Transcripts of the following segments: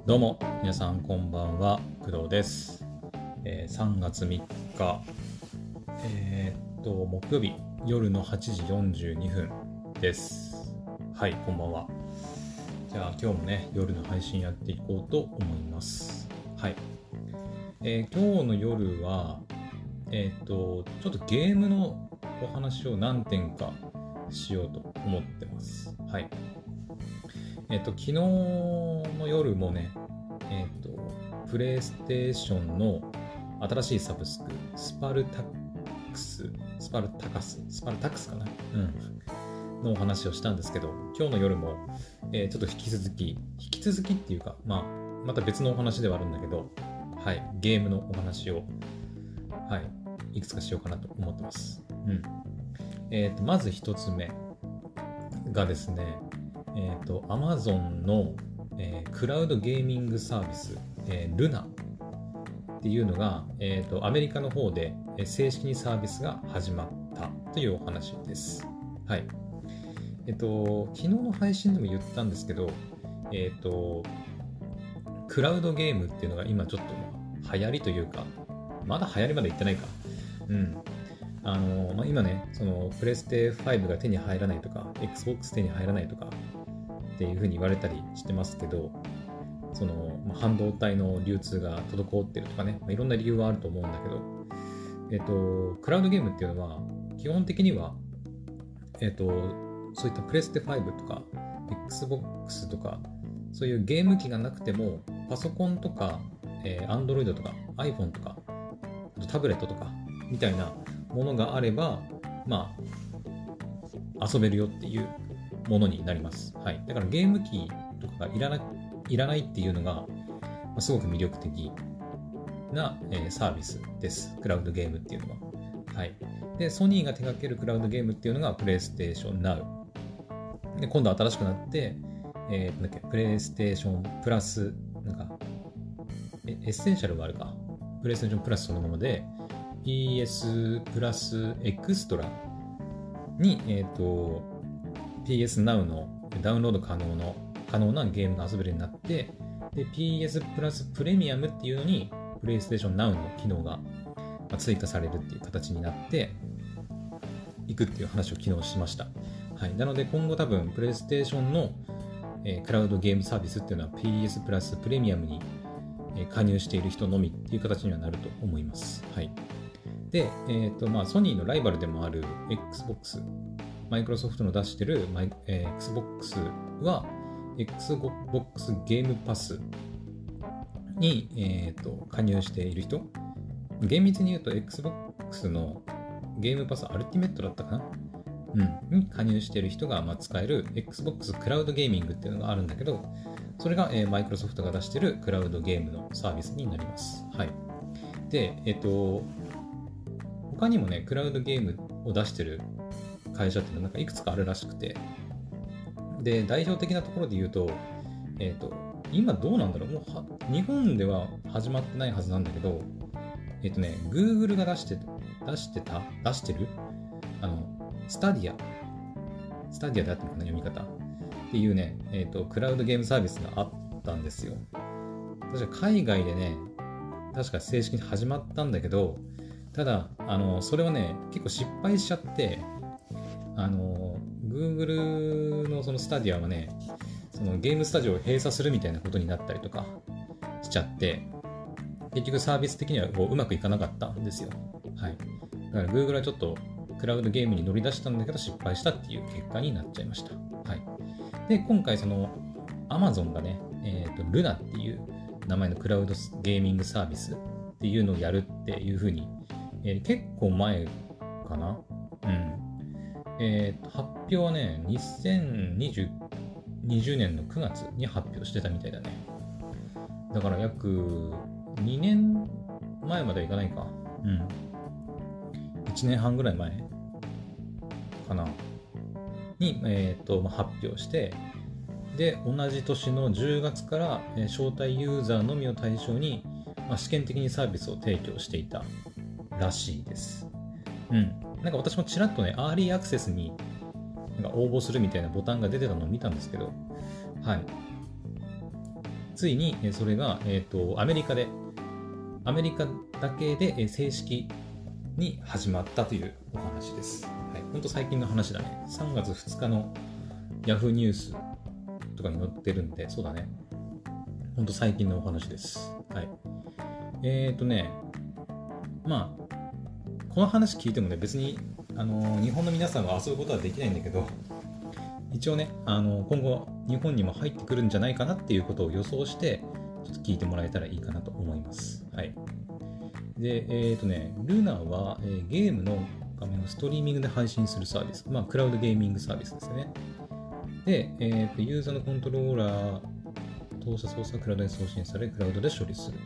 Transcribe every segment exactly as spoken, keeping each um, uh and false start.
どうも皆さんこんばんは、工藤です。えー、さんがつみっか、えー、っと木曜日夜のはちじよんじゅうにふんです。はい、こんばんは。じゃあ今日もね夜の配信やっていこうと思います。はい、えー、今日の夜はえー、っとちょっとゲームのお話を何点かしようと思ってます。はい。えっと、昨日の夜もね、えっと、プレイステーションの新しいサブスク、スパルタックス、スパルタカス、スパルタックスかなうん。のお話をしたんですけど、今日の夜も、えーちょっと引き続き、引き続きっていうか、まあ、また別のお話ではあるんだけど、はい、ゲームのお話を、はい、いくつかしようかなと思ってます。うん。えっと、まず一つ目がですね、えっと、Amazon の、えークラウドゲーミングサービス、えー、ルナっていうのが、えーと、アメリカの方でえー正式にサービスが始まったというお話です。はい。えっと、昨日の配信でも言ったんですけど、えっと、クラウドゲームっていうのが今ちょっと流行りというか、まだ流行りまでいってないか。うん。あの、まあ、今ね、そのプレステファイブが手に入らないとか、Xbox 手に入らないとかっていう風に言われたりしてますけど、その、まあ、半導体の流通が滞ってるとかね、まあ、いろんな理由はあると思うんだけど、えっと、クラウドゲームっていうのは、基本的には、えっと、そういったプレステファイブとか、Xbox とか、そういうゲーム機がなくても、パソコンとか、えー、Android とか iPhone とか、あとタブレットとか、みたいなものがあれば、まあ、遊べるよっていうものになります。はい。だからゲーム機とかがいらない、いらないっていうのが、まあ、すごく魅力的な、えーサービスです。クラウドゲームっていうのは。はい。で、ソニーが手掛けるクラウドゲームっていうのが PlayStation Now。で、今度新しくなって、えー、なんだっけ、PlayStation Plus、なんか、えエッセンシャルがあるか。PlayStation Plus そのままで、ピーエス プラスエクストラに、えっと、ピーエス Now のダウンロード可能の可能なゲームが遊べるようになって、で ピーエス プラスプレミアムっていうのに PlayStation Now の機能が追加されるっていう形になっていくっていう話を昨日しました。はい、なので今後多分 PlayStation の、えークラウドゲームサービスっていうのは ピーエス プラスプレミアムに、えー加入している人のみっていう形にはなると思います。はい。で、えーとまあ、ソニーのライバルでもある Xbox、マイクロソフトの出してる、えー Xbox は Xbox ゲームパスに、えーと加入している人、厳密に言うと Xbox のゲームパスアルティメットだったかな、うん、に加入している人がまあ使える Xbox クラウドゲーミングっていうのがあるんだけど、それが、えー、マイクロソフトが出しているクラウドゲームのサービスになります。はい。で、えっ、と、他にもね、クラウドゲームを出してる会社っていうのはなんかいくつかあるらしくて、で、代表的なところで言うと、えっ、と、今どうなんだろう、もうは日本では始まってないはずなんだけど、えっ、とね、Google が出して出してた出してるあの、スタディア、スタディアであってるかな、読み方っていうね、えっ、と、クラウドゲームサービスがあったんですよ。確か海外でね、確か正式に始まったんだけど、ただ、あの、それはね、結構失敗しちゃって、あの、Google のそのスタディアはね、そのゲームスタジオを閉鎖するみたいなことになったりとかしちゃって、結局サービス的にはこううまくいかなかったんですよ。はい。だから Google はちょっとクラウドゲームに乗り出したんだけど失敗したっていう結果になっちゃいました。はい。で、今回その Amazon がね、えっと、ルナっていう名前のクラウドゲーミングサービスっていうのをやるっていうふうに、えー結構前かなうん。えーと、発表はね、にせんにじゅうねんのくがつに発表してたみたいだね。だから約にねんまえまではいかないか。うん。いちねんはんぐらい前かな。に、えーとまあ、発表して、で、同じ年のじゅうがつから、えー招待ユーザーのみを対象に、まあ、試験的にサービスを提供していたらしいです。うん。なんか私もちらっとね、アーリーアクセスになんか応募するみたいなボタンが出てたのを見たんですけど、はい。 ついにそれが、えーと、アメリカで、アメリカだけで正式に始まったというお話です。はい、ほんと最近の話だね。さんがつふつかの Yahoo ニュースとかに載ってるんで、そうだね。ほんと最近のお話です。はい。えーとね、まあ、この話聞いてもね、別に、あの、日本の皆さんは遊ぶことはできないんだけど、一応ね、あの、今後、日本にも入ってくるんじゃないかなっていうことを予想して、ちょっと聞いてもらえたらいいかなと思います。はい。で、えーとね、ルナは、えー、ゲームの画面をストリーミングで配信するサービス。まあ、クラウドゲーミングサービスですよね。で、えーと、ユーザーのコントローラー、搭載操作クラウドで送信され、クラウドで処理する。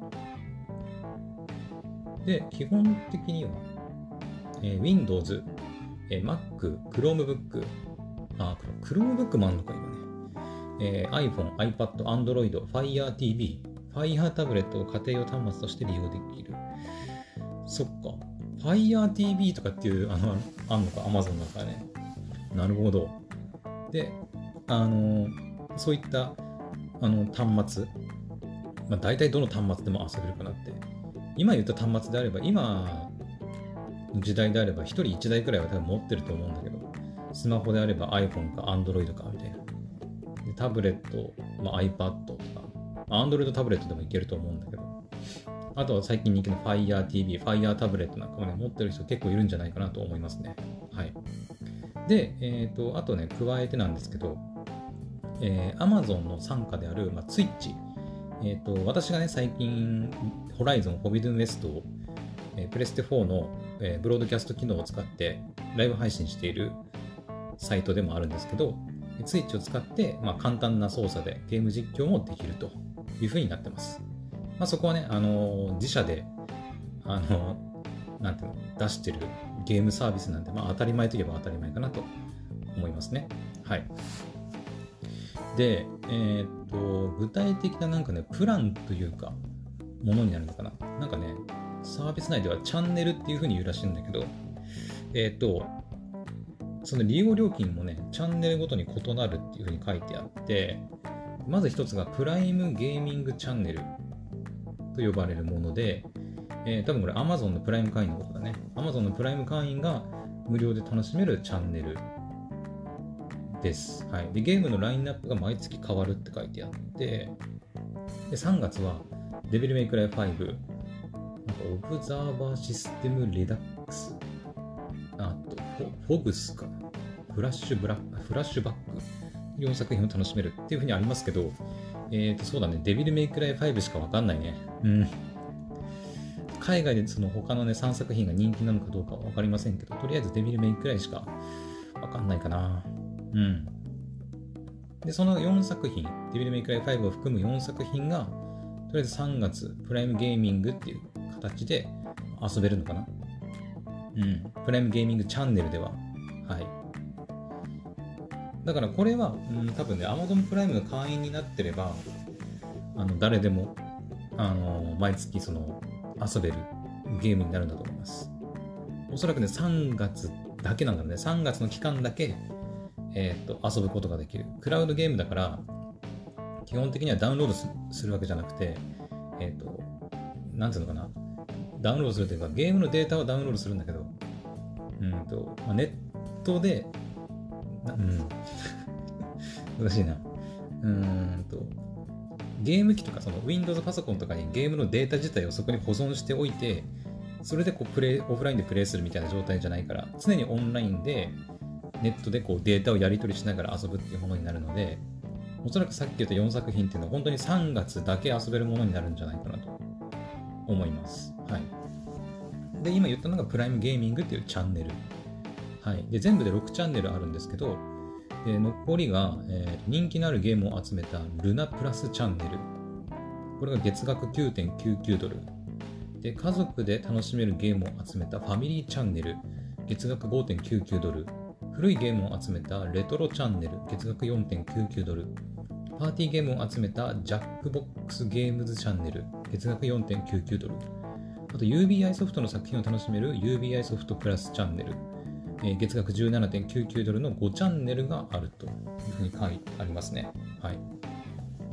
うん。で、基本的には、えー、Windows、えー、Mac、Chromebook、あ、Chromebook もあんのか、今ね。えー、iPhone、iPad、Android、Fire ティーブイ、Fire タブレットを家庭用端末として利用できる。そっか。Fire ティーブイ とかっていう、あの、あんのか、Amazon だからね。なるほど。で、あの、そういった、あの、端末、まあ、大体どの端末でも遊べるかなって。今言った端末であれば、今の時代であれば、ひとりいちだいくらいは多分持ってると思うんだけど、スマホであれば iPhone か Android かみたいな。でタブレット、まあ、iPad とか、Android タブレットでもいけると思うんだけど、あとは最近人気の Fire ティーブイ、Fire タブレットなんかもね、持ってる人結構いるんじゃないかなと思いますね。はい。で、えっと、あとね、加えてなんですけど、えー、Amazon の傘下である、まあ、Twitch。えっと、私がね、最近、Horizon Forbidden West を、えー、プレステフォーの、えー、ブロードキャスト機能を使ってライブ配信しているサイトでもあるんですけど、Twitch を使って、まあ、簡単な操作でゲーム実況もできるという風になってます。まあ、そこはね、あのー、自社で、あのー、なんていうの、出してるゲームサービスなんで、まあ、当たり前といえば当たり前かなと思いますね。はい。で、えー、っと、具体的ななんかね、プランというか、ものになるのかな。なんかね、サービス内ではチャンネルっていう風に言うらしいんだけど、えー、っと、その利用料金もね、チャンネルごとに異なるっていう風に書いてあって、まず一つがプライムゲーミングチャンネルと呼ばれるもので、えー、多分これ Amazon のプライム会員のことだね。Amazon のプライム会員が無料で楽しめるチャンネルです。はい。で、ゲームのラインナップが毎月変わるって書いてあって、で、さんがつはデビルメイクライファイブ、なんかオブザーバーシステムレダックス、あとフォグスかな、フラッシュブラック、フラッシュバック、よんさく品を楽しめるっていう風にありますけど、えーと、そうだね、デビルメイクライファイブしかわかんないね。うん。海外でその他のね、さんさく品が人気なのかどうかはわかりませんけど、とりあえずデビルメイクライしかわかんないかな。うん。で、そのよんさく品、デビルメイクライファイブを含むよんさく品が、とりあえずさんがつ、プライムゲーミングっていう形で遊べるのかな。うん。プライムゲーミングチャンネルでは。はい。だからこれは、うん、多分ね、Amazon プライムの会員になってれば、あの、誰でも、あの、毎月その、遊べるゲームになるんだと思います。おそらくね、さんがつだけなんだろうね。さんがつの期間だけ、えー、っと、遊ぶことができる。クラウドゲームだから、基本的にはダウンロード す, するわけじゃなくて、えー、っと、なんていうのかな。ダウンロードするというか、ゲームのデータをダウンロードするんだけど、うんと、まあ、ネットで、うん、難しいな。うーんと、ゲーム機とかその Windows パソコンとかにゲームのデータ自体をそこに保存しておいて、それでこうプレイオフラインでプレイするみたいな状態じゃないから、常にオンラインでネットでこうデータをやり取りしながら遊ぶっていうものになるので、おそらくさっき言ったよんさく品っていうのは本当にさんがつだけ遊べるものになるんじゃないかなと思います。はい。で、今言ったのがプライムゲーミングっていうチャンネル。はい。で、全部でろくチャンネルあるんですけど、で残りが、えー、人気のあるゲームを集めたルナプラスチャンネル。これが月額 きゅうてんきゅうきゅうドル。で、家族で楽しめるゲームを集めたファミリーチャンネル。月額 ごてんきゅうきゅうドル。古いゲームを集めたレトロチャンネル。月額 よんてんきゅうきゅうドル。パーティーゲームを集めたジャックボックスゲームズチャンネル。月額 よんてんきゅうきゅうドル。あと ユービーアイ ソフトの作品を楽しめる ユービーアイ ソフトプラスチャンネル。月額 じゅうななてんきゅうきゅうドルのごチャンネルがあるというふうに書いてありますね。はい。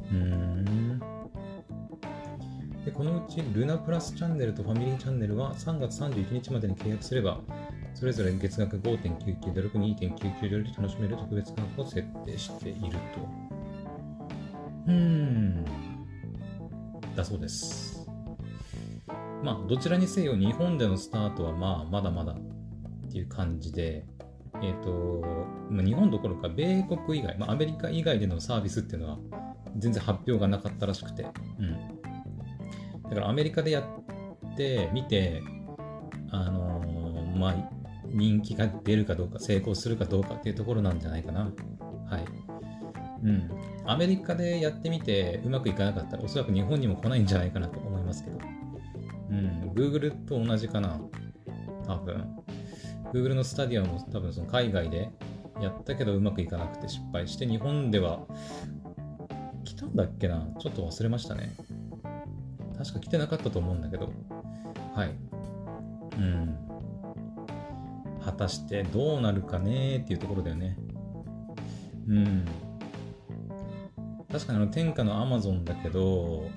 うーん。で、このうちルナプラスチャンネルとファミリーチャンネルはさんがつさんじゅういちにちまでに契約すれば、それぞれ月額 ごてんきゅうきゅうドル、にてんきゅうきゅうドルで楽しめる特別価格を設定していると。うーん。だそうです。まあ、どちらにせよ日本でのスタートはまあ、まだまだっていう感じで、えっと、まあ、日本どころか米国以外、まあ、アメリカ以外でのサービスっていうのは全然発表がなかったらしくて、うん。だからアメリカでやってみて、あのー、まあ、人気が出るかどうか、成功するかどうかっていうところなんじゃないかな。はい。うん。アメリカでやってみてうまくいかなかったら、おそらく日本にも来ないんじゃないかなと思いますけど。うん。Google と同じかな。多分。Google のスタディアも多分その海外でやったけどうまくいかなくて失敗して、日本では来たんだっけな。ちょっと忘れましたね。確か来てなかったと思うんだけど。はい。うん。果たしてどうなるかねっていうところだよね。うん。確かにあの天下の Amazon だけど、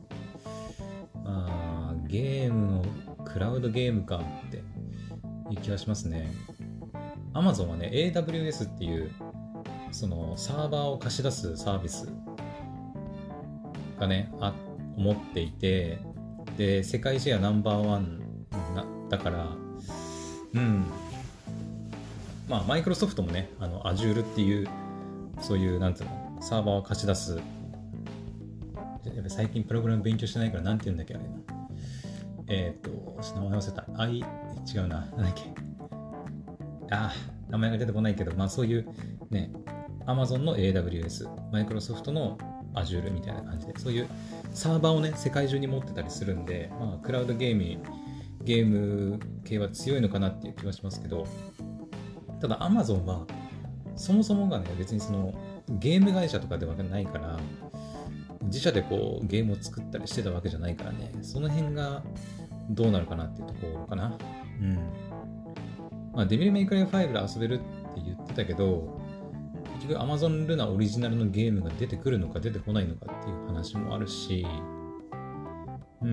あーゲームのクラウドゲームかっていう気がしますね。Amazon はね エーダブリューエス っていうそのサーバーを貸し出すサービスがねあ持っていて、で世界シェアナンバーワンなだから、うんまあマイクロソフトもねあの Azure っていうそういうなんていうのサーバーを貸し出す、やっぱ最近プログラム勉強してないからなんて言うんだっけあれな、えっ、ー、と名前忘れた、あい違うな、なんだっけ、あ名前が出てこないけど、まあそういうね Amazon の エーダブリューエス、マイクロソフトの Azure みたいな感じで、そういうサーバーをね世界中に持ってたりするんで、まあクラウドゲームゲーム系は強いのかなっていう気はしますけど、ただ Amazon はそもそもがね別にそのゲーム会社とかではないから、自社でこうゲームを作ったりしてたわけじゃないからね、その辺がどうなるかなっていうところかな。うん。まあデビルメイクライファイブで遊べるって言ってたけど、結局 Amazon ルナオリジナルのゲームが出てくるのか出てこないのかっていう話もあるし、うん。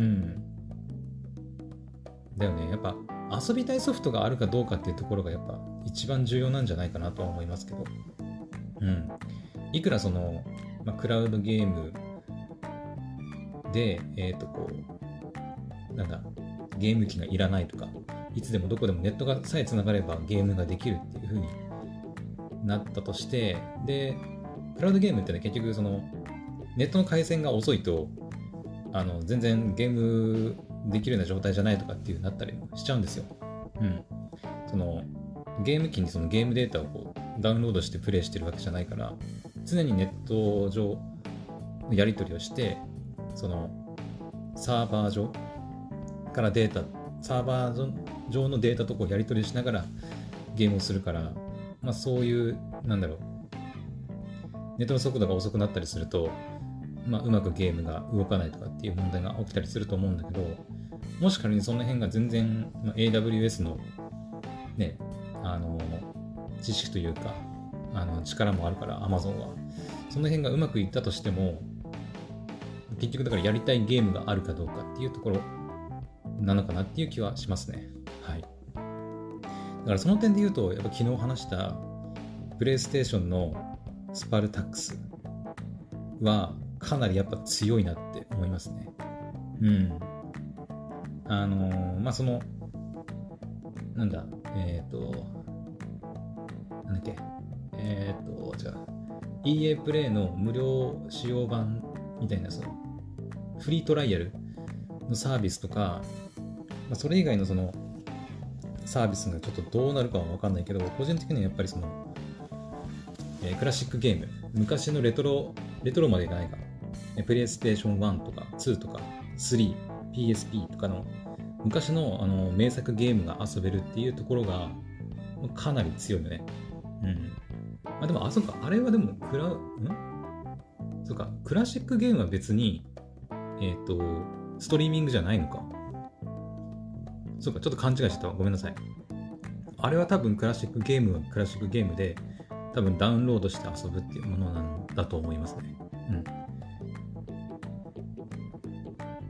だよね。やっぱ遊びたいソフトがあるかどうかっていうところがやっぱ一番重要なんじゃないかなとは思いますけど。うん。いくらその、まあ、クラウドゲームで、えっとこう、なんだ、ゲーム機がいらないとか、いつでもどこでもネットがさえつながればゲームができるっていう風になったとして、で、クラウドゲームってね、結局その、ネットの回線が遅いと、あの、全然ゲームできるような状態じゃないとかっていうなったりもしちゃうんですよ。うん。その、ゲーム機にそのゲームデータをこうダウンロードしてプレイしてるわけじゃないから、常にネット上のやり取りをして、そのサーバー上からデータ、サーバー上のデータとこうやり取りしながらゲームをするから、まあそういう、なんだろう、ネットの速度が遅くなったりすると、まあうまくゲームが動かないとかっていう問題が起きたりすると思うんだけど、もし仮にその辺が全然、まあ、エーダブリューエス のね、あの知識というかあの力もあるから Amazon はその辺がうまくいったとしても、結局だからやりたいゲームがあるかどうかっていうところなのかなっていう気はしますね。はい。だからその点で言うと、やっぱ昨日話したプレイステーションのスパルタックスはかなりやっぱ強いなって思いますね。うん。あのー、まあそのなんだえっ、ー、となんだっけえっ、ー、と違う イーエー プレイの無料使用版みたいなそのフリートライアルのサービスとか、まあ、それ以外のそのサービスがちょっとどうなるかは分かんないけど、個人的にはやっぱりその、えー、クラシックゲーム、昔のレトロレトロまでいかないか、プレイステーションワンとかツーとかスリー、ピーエスピー とかの昔の、あの名作ゲームが遊べるっていうところがかなり強いよね。うん。まあでも、あ、そっか、あれはでも、クラ、んそっか、クラシックゲームは別に、えっと、ストリーミングじゃないのか。そっか、ちょっと勘違いしてたわ。ごめんなさい。あれは多分クラシックゲームはクラシックゲームで、多分ダウンロードして遊ぶっていうものなんだと思いますね。うん。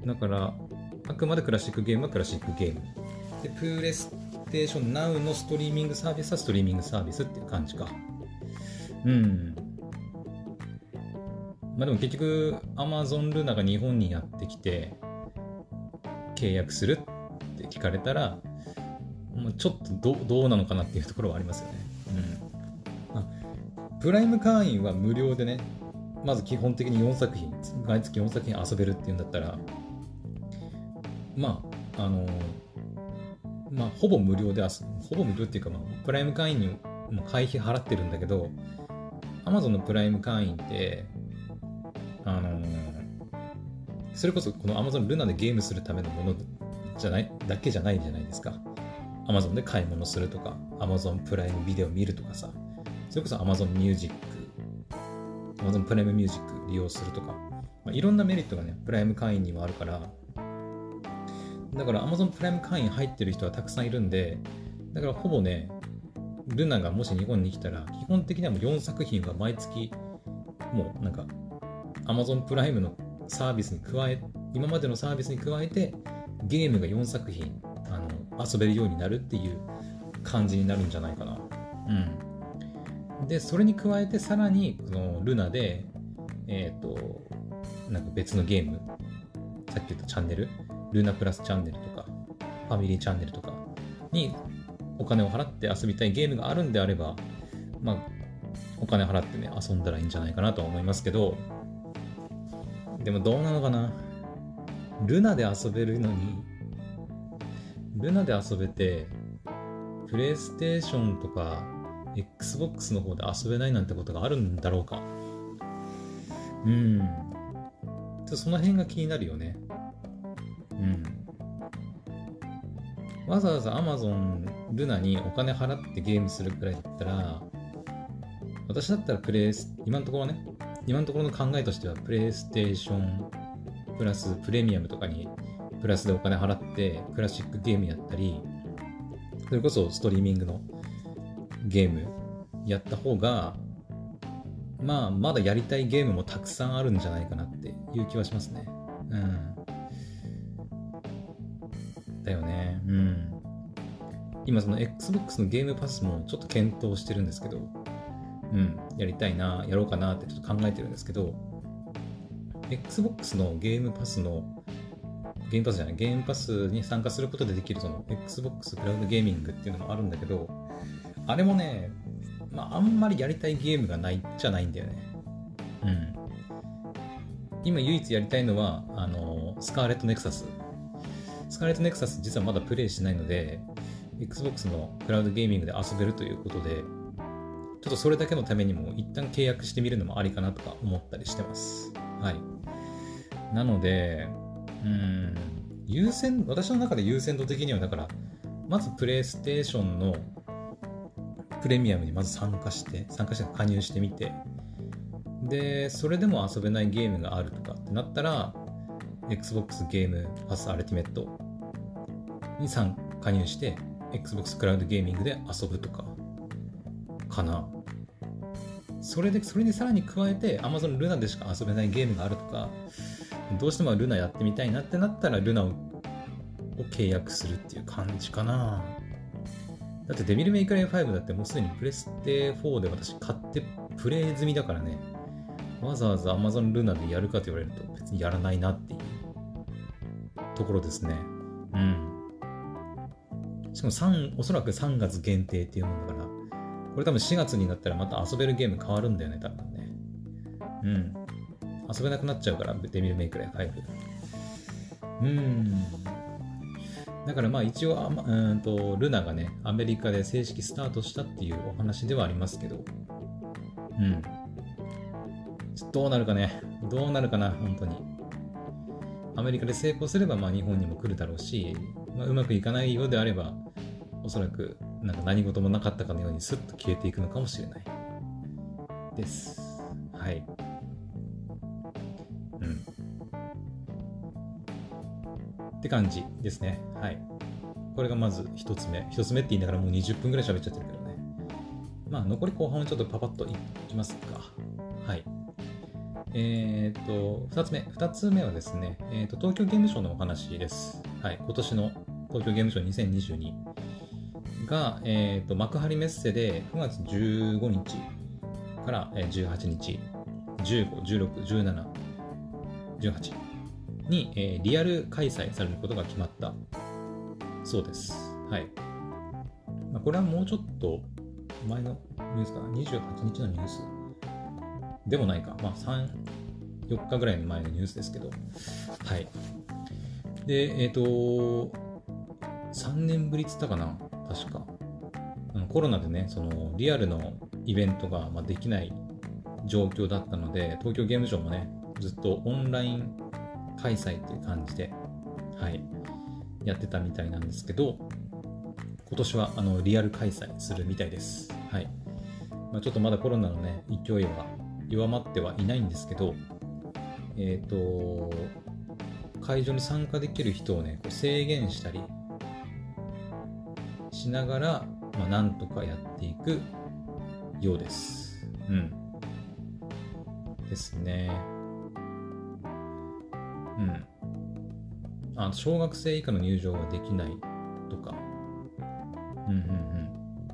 だからあくまでクラシックゲームはクラシックゲームで、プレイステーション Now のストリーミングサービスはストリーミングサービスっていう感じか。うんまあでも結局 Amazon ルナが日本にやってきて契約するって聞かれたら、もうちょっと ど, どうなのかなっていうところはありますよね。うんあプライム会員は無料でね、まず基本的によんさく品、毎月よんさく品遊べるっていうんだったら、まああのまあほぼ無料で遊ほぼ無料っていうか、まあ、プライム会員にも会費払ってるんだけど、Amazon のプライム会員ってあのそれこそこの Amazon ルナでゲームするためのものじゃないだけじゃないじゃないですか。 Amazon で買い物するとか Amazon プライムビデオ見るとかさ、それこそ Amazon ミュージック Amazon プライムミュージック利用するとか、まあ、いろんなメリットがねプライム会員にもあるから、だから Amazon プライム会員入ってる人はたくさんいるんで、だからほぼねルナがもし日本に来たら基本的にはもうよんさく品は毎月もうなんかAmazon プライムのサービスに加え、今までのサービスに加えてゲームがよんさく品あの遊べるようになるっていう感じになるんじゃないかな。うん。で、それに加えてさらにこのルナで、えっと、なんか別のゲーム、さっき言ったチャンネル、ルナプラスチャンネルとか、ファミリーチャンネルとかにお金を払って遊びたいゲームがあるんであれば、まあ、お金払ってね、遊んだらいいんじゃないかなとは思いますけど、でもどうなのかな。ルナで遊べるのに、ルナで遊べて、プレイステーションとか Xbox の方で遊べないなんてことがあるんだろうか。うん。ちょっとその辺が気になるよね。うん。わざわざ Amazon ルナにお金払ってゲームするくらいだったら、私だったらプレイス、今のところね、今のところの考えとしてはプレイステーションプラスプレミアムとかにプラスでお金払ってクラシックゲームやったり、それこそストリーミングのゲームやった方が、まあまだやりたいゲームもたくさんあるんじゃないかなっていう気はしますね。うんだよね。うん今その Xbox のゲームパスもちょっと検討してるんですけど、うん、やりたいな、やろうかなってちょっと考えてるんですけど、Xbox のゲームパスの、ゲームパスじゃない、ゲームパスに参加することでできるその Xbox クラウドゲーミングっていうのもあるんだけど、あれもね、まあ、あんまりやりたいゲームがないじゃないんだよね。うん。今唯一やりたいのは、あの、スカーレットネクサス。スカーレットネクサス実はまだプレイしてないので、Xbox のクラウドゲーミングで遊べるということで、ちょっとそれだけのためにも一旦契約してみるのもありかなとか思ったりしてます。はい。なので、うーん、優先、私の中で優先度的にはだから、まずプレイステーションのプレミアムにまず参加して、参加して加入してみて、で、それでも遊べないゲームがあるとかってなったら、Xbox ゲームパスアルティメットに参加入して、Xbox クラウドゲーミングで遊ぶとか、かな。それでそれにさらに加えて Amazon ルナでしか遊べないゲームがあるとか、どうしてもルナやってみたいなってなったらルナを契約するっていう感じかな。だってデビルメイクライファイブだってもうすでにプレステフォーで私買ってプレイ済みだからね、わざわざ Amazon ルナでやるかと言われると別にやらないなっていうところですね。うん。しかもさんおそらくさんがつ限定っていうものだから、これ多分しがつになったらまた遊べるゲーム変わるんだよね、多分ね。うん。遊べなくなっちゃうから、デビルメイクライファイブ。うーん。だからまあ一応、うーんと、ルナがね、アメリカで正式スタートしたっていうお話ではありますけど、うん。どうなるかね。どうなるかな、本当に。アメリカで成功すれば、まあ日本にも来るだろうし、まあ、うまくいかないようであれば、おそらくなんか何事もなかったかのようにスッと消えていくのかもしれないです。はい。うん。って感じですね。はい。これがまず一つ目。一つ目って言いながらもうにじゅっぷんぐらい喋っちゃってるけどね。まあ残り後半はちょっとパパッといきますか。はい。 えっと、二つ目。二つ目はですね、えっと、東京ゲームショウのお話です。はい。今年の東京ゲームショウにせんにじゅうにが、えっと、幕張メッセでくがつじゅうごにちからじゅうはちにち、じゅうご、じゅうろく、じゅうなな、じゅうはちに、えーリアル開催されることが決まったそうです。はい。まあ、これはもうちょっと前のニュースかな。にじゅうはちにちのニュースでもないか。まあ、さん、よっかぐらいの前のニュースですけど。はい。で、えっ、と、さんねんぶりっつったかな。確か。あのコロナでね、そのリアルのイベントがまあできない状況だったので、東京ゲームショウもね、ずっとオンライン開催っていう感じで、はい、やってたみたいなんですけど、今年はあのリアル開催するみたいです。はい。まあ、ちょっとまだコロナのね、勢いは弱まってはいないんですけど、えっ、と、会場に参加できる人をね、こう制限したりしながら、まあ、なんとかやっていくようです。うん。ですね。うん。あ、小学生以下の入場はできないとか。うんうんうん。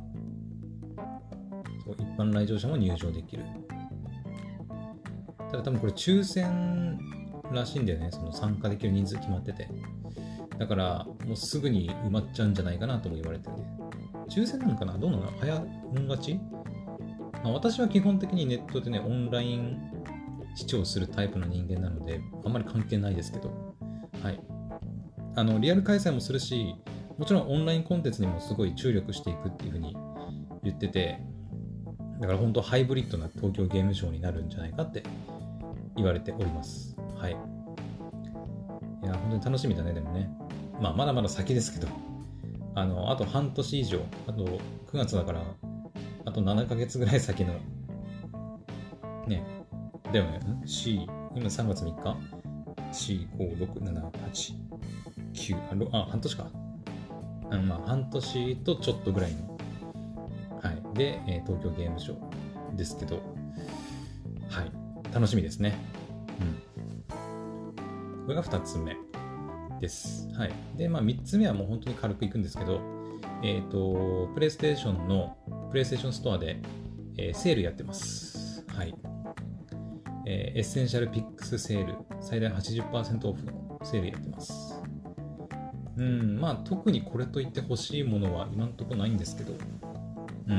そう、一般来場者も入場できる。ただ多分これ抽選らしいんだよね。その参加できる人数決まってて。だからもうすぐに埋まっちゃうんじゃないかなとも言われてるね。抽選なのかな、どうなの、早運勝ち、まあ、私は基本的にネットでね、オンライン視聴するタイプの人間なので、あんまり関係ないですけど、はい。あの、リアル開催もするし、もちろんオンラインコンテンツにもすごい注力していくっていうふうに言ってて、だから本当ハイブリッドな東京ゲームショウになるんじゃないかって言われております。はい。いや、本当に楽しみだね、でもね。まあ、まだまだ先ですけど、あの、あと半年以上、あとくがつだから、あとななかげつぐらい先の、ね、だよね、ん ?C、今さんがつみっか ?よん、ご、ろく、なな、はち、きゅう、あ、あ半年か。あまあ、半年とちょっとぐらいの、はい。で、えー東京ゲームショウですけど、はい。楽しみですね。うん。これがふたつめです。はい。で、まあ、みっつめはもう本当に軽くいくんですけど、えっ、と、プレイステーションの、プレイステーションストアで、えーセールやってます。はい。えーエッセンシャルピックスセール、最大 はちじゅっパーセント オフのセールやってます。うん、まあ、特にこれといって欲しいものは今んとこないんですけど、うん。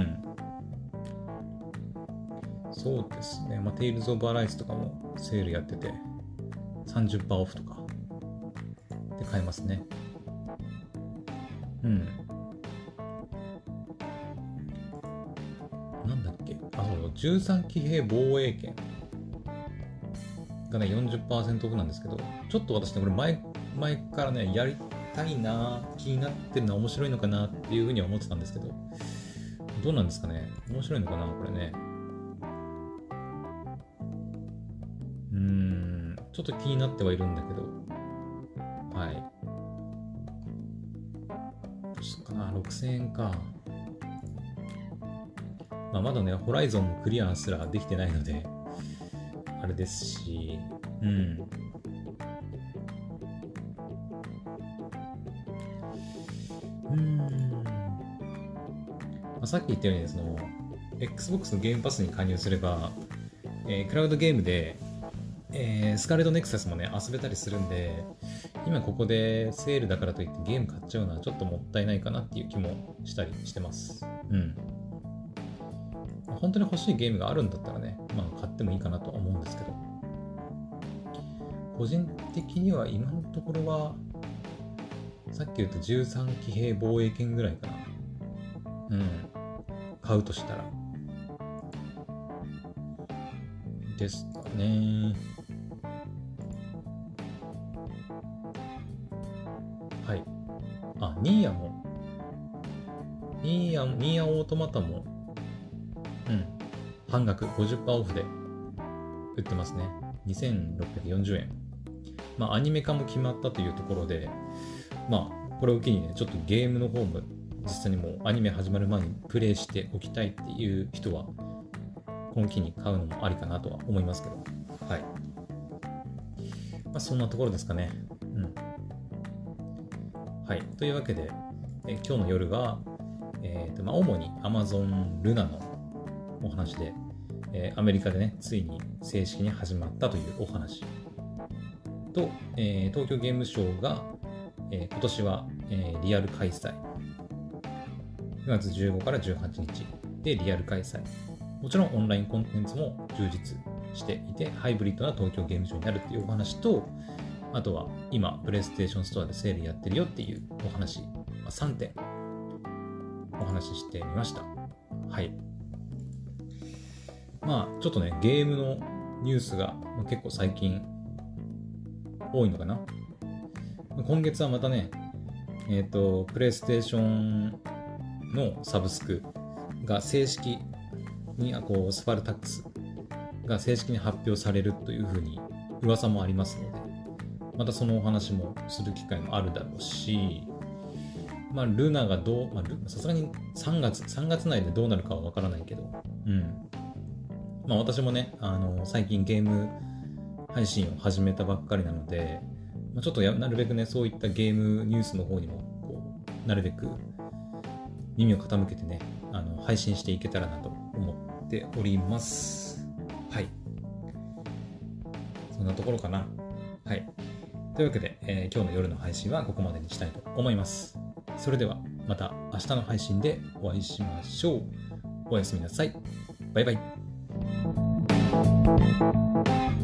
そうですね。まあ、テイルズ・オブ・アライスとかもセールやってて、さんじゅっパーセントオフとかで買えますね。うん。なんだっけ、あ、そう、じゅうさん騎兵防衛権がね、よんじゅっパーセントオフなんですけど、ちょっと私ね、これ前、前からね、やりたいな、気になってるのは面白いのかなっていうふうには思ってたんですけど、どうなんですかね、面白いのかな、これね。うーん、ちょっと気になってはいるんだけど、はい。どうすっかな、ろくせんえんか。まあ、まだね、ホライゾンもクリアすらできてないので、あれですし、うん。うーん。まあ、さっき言ったように、その、Xbox のゲームパスに加入すれば、えークラウドゲームで、えースカーレットネクサスもね、遊べたりするんで、今ここでセールだからといってゲーム買っちゃうのはちょっともったいないかなっていう気もしたりしてます。うん。本当に欲しいゲームがあるんだったらね、まあ買ってもいいかなとは思うんですけど、個人的には今のところは、さっき言ったじゅうさん騎兵防衛権ぐらいかな。うん。買うとしたら。ですかね。はい。あ、ニーヤも、ニーヤ、ニーヤオートマタも、うん。半額、ごじゅっパーセントオフで売ってますね。にせんろっぴゃくよんじゅうえん。まあ、アニメ化も決まったというところで、まあ、これを機にね、ちょっとゲームの方も実際にもうアニメ始まる前にプレイしておきたいっていう人は、この機に買うのもありかなとは思いますけど。 はい。まあ、そんなところですかね。うん。はい。というわけで、え今日の夜は、えーとまあ、主に Amazon Luna のお話で、えー、アメリカでね、ついに正式に始まったというお話と、えー、東京ゲームショウが、えー、今年は、えー、リアル開催。くがつじゅうごからじゅうはちにちでリアル開催。もちろんオンラインコンテンツも充実していて、ハイブリッドな東京ゲームショウになるっていうお話と、あとは今、プレイステーションストアでセールやってるよっていうお話、まあ、さんてんお話ししてみました。はい。まあ、ちょっとね、ゲームのニュースが結構最近多いのかな。今月はまたね、えっと、プレイステーションのサブスクが正式に、こう、スパルタックスが正式に発表されるというふうに噂もありますので、またそのお話もする機会もあるだろうし、まあ、ルナがどう、まあ、さすがにさんがつ、さんがつ内でどうなるかはわからないけど、うん。まあ私もね、あの、最近ゲーム配信を始めたばっかりなので、まあ、ちょっとやなるべくね、そういったゲームニュースの方にも、こう、なるべく耳を傾けてね、あの、配信していけたらなと思っております。はい。そんなところかな。はい。というわけで、えー今日の夜の配信はここまでにしたいと思います。それではまた明日の配信でお会いしましょう。おやすみなさい。バイバイ。